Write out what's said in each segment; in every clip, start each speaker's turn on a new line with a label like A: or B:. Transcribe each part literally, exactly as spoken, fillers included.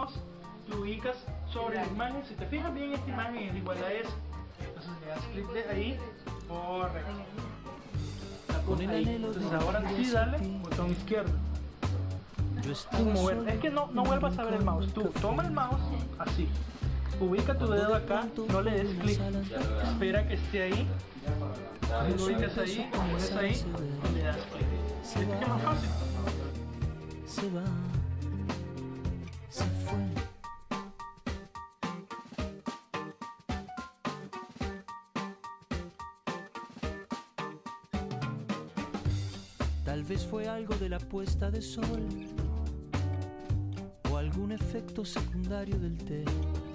A: mouse, te ubicas sobre la imagen. Si te fijas bien, esta imagen es igual a esa. Entonces le das clic de ahí, correcto. La pones ahí. Entonces ahora sí, dale botón izquierdo. Sin mover. Es que no, no vuelvas a ver el mouse. Tú toma el mouse así. Ubica tu dedo acá, no le des clic. Espera que esté ahí. Lo ubicas ahí, lo pones ahí y le das clic. ¿Es que es más fácil?
B: Se va, se fue. Tal vez fue algo de la puesta de sol o algún efecto secundario del té.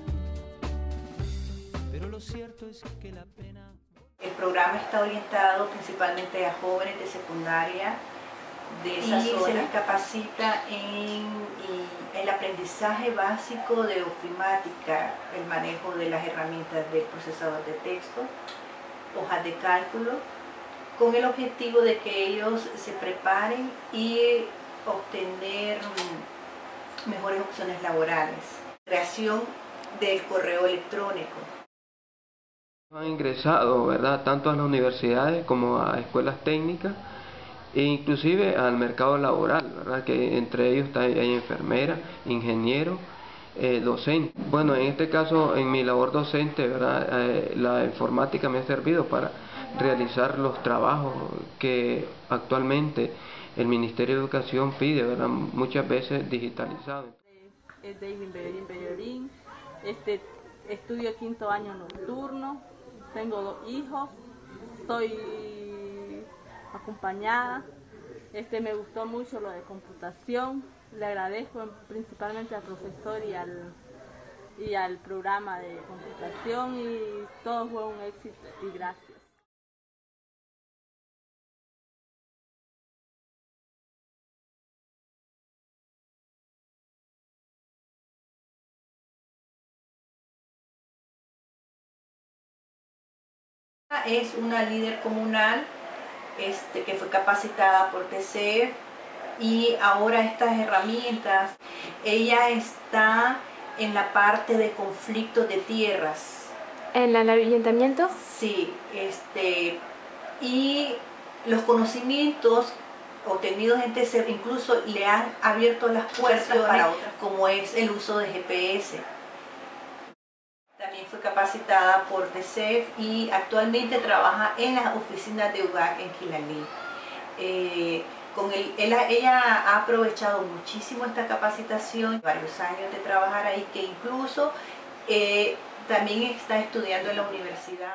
B: Pero lo cierto es que la pena...
C: El programa está orientado principalmente a jóvenes de secundaria de esa y zona. Se les capacita en, en el aprendizaje básico de ofimática, el manejo de las herramientas del procesador de texto, hojas de cálculo, con el objetivo de que ellos se preparen y obtener mejores opciones laborales. Creación del correo electrónico.
D: Han ingresado, ¿verdad?, tanto a las universidades como a escuelas técnicas e inclusive al mercado laboral, ¿verdad?, que entre ellos está, hay enfermeras, ingenieros, eh, docentes. Bueno, en este caso, en mi labor docente, ¿verdad?, eh, la informática me ha servido para realizar los trabajos que actualmente el Ministerio de Educación pide, ¿verdad?, muchas veces digitalizados.
E: Es David Bellorín Bellorín, este, estudio quinto año nocturno, tengo dos hijos, estoy acompañada, este, me gustó mucho lo de computación, le agradezco principalmente al profesor y al, y al programa de computación y todo fue un éxito y gracias.
C: Es una líder comunal este, que fue capacitada por T C E F y ahora estas herramientas, ella está en la parte de conflictos de tierras.
F: ¿En el ayuntamiento?
C: Sí, este, y los conocimientos obtenidos en T C E F incluso le han abierto las puertas para otras, como es el uso de G P S. También fue capacitada por T C E F y actualmente trabaja en las oficinas de U G A C en Quilalí. Eh, con el, ella, ella ha aprovechado muchísimo esta capacitación, varios años de trabajar ahí, que incluso eh, también está estudiando en la universidad.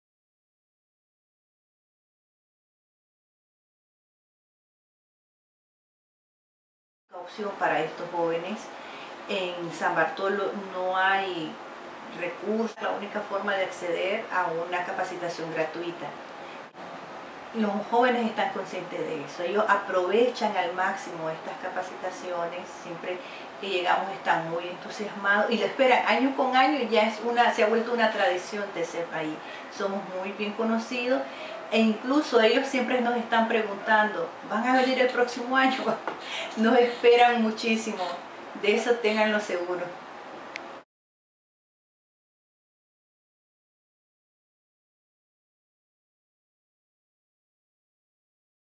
C: Opción para estos jóvenes. En San Bartolo no hay recursos, la única forma de acceder a una capacitación gratuita. Los jóvenes están conscientes de eso, ellos aprovechan al máximo estas capacitaciones, siempre que llegamos están muy entusiasmados y lo esperan año con año, ya es una, se ha vuelto una tradición de ser ahí, somos muy bien conocidos e incluso ellos siempre nos están preguntando, ¿van a venir el próximo año? Nos esperan muchísimo, de eso ténganlo seguro.